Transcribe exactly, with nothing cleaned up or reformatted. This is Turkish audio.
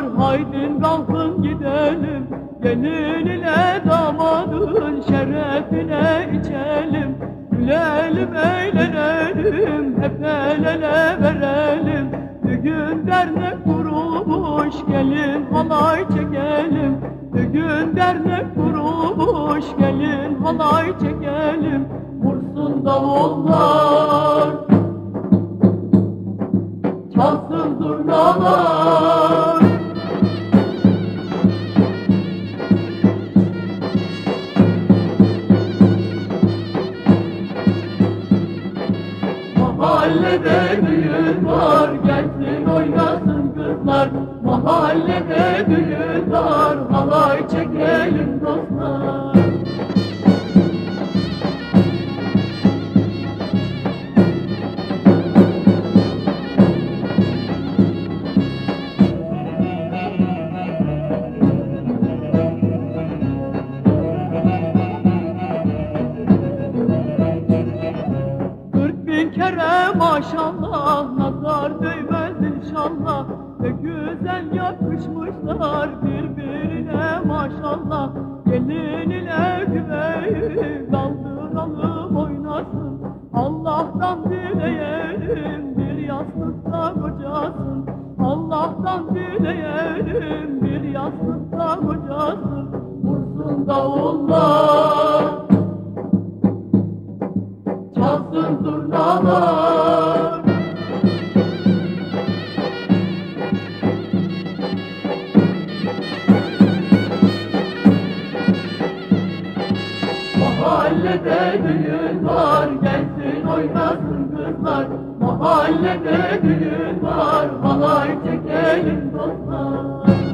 haydin kalkın gidelim. Gelin ile damadın şerefine içelim. Gülelim eğlenelim, hep el ele verelim. Bugün dernek kurulmuş, gelin halay çekelim. Bugün dernek kurulmuş, gelin halay çekelim. Vursun davullar, çalsın zurnalar. Mahallede düğün var, gelsin oynasın kızlar. Mahallede düğün var, halay çekelim dostlar. Bin kere maşallah, nazar değmez inşallah. Ne güzel yakışmışlar birbirine maşallah. Gelin ile güveyi kaldıralım oynasın. Allah'tan dileyelim bir yastıkta kocasın. Allah'tan dileyelim bir yastıkta kocasın. Vursun davullar, çalsın zurnalar. Mahallede düğün var, gelsin oynasın kızlar. Mahallede düğün var, halay çekelim dostlar.